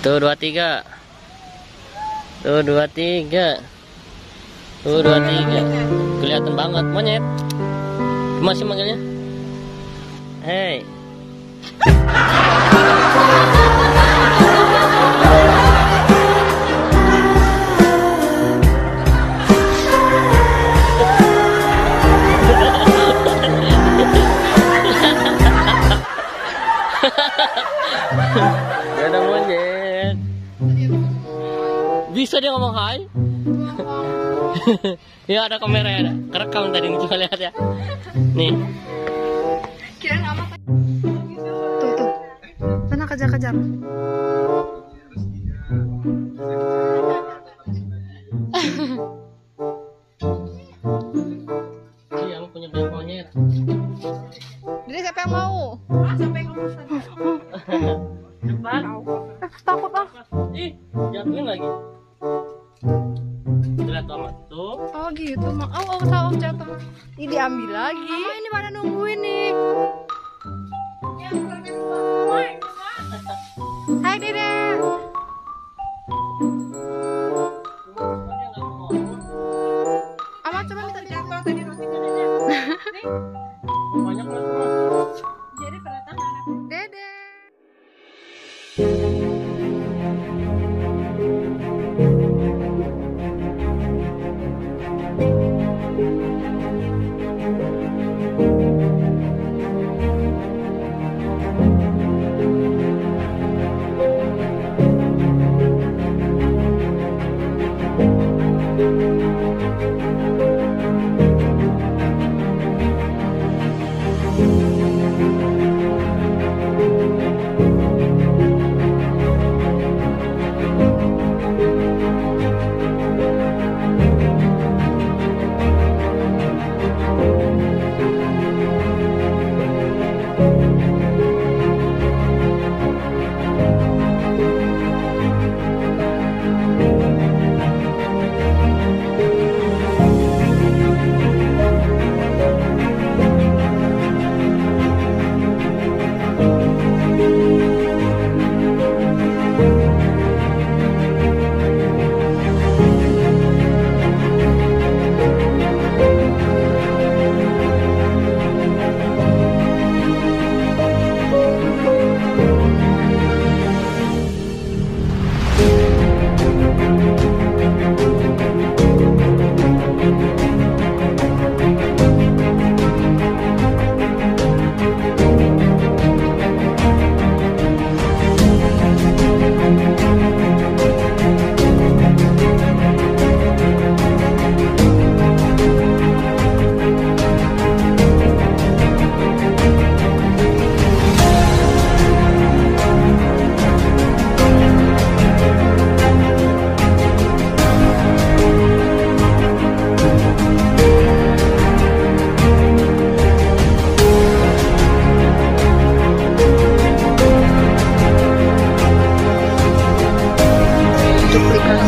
Tuh 23. Tuh 23. Tuh 23. Kelihatan banget monyet. Masih manggilnya. Hei. Gak ada monyet. Bisa dia ngomong hai? Ya ada kamera ya, kerekam tadi nih, coba lihat ya. Nih. Kira apa? Tuh. Sana kejar-kejar. Iya, aku punya banyak monyet. Jadi siapa yang mau? Siapa yang mau? Cepat. Takut ah. Ih, jatuhin lagi. Lihat amat tuh. Oh gitu, tahu jatuh. Ini diambil lagi. Ini pada nungguin nih. Hai Dede. Amat coba minta jatuh tadi rotinya Dede. Banyak lah semua. Jadi pada tangan. Dede. Cuplikan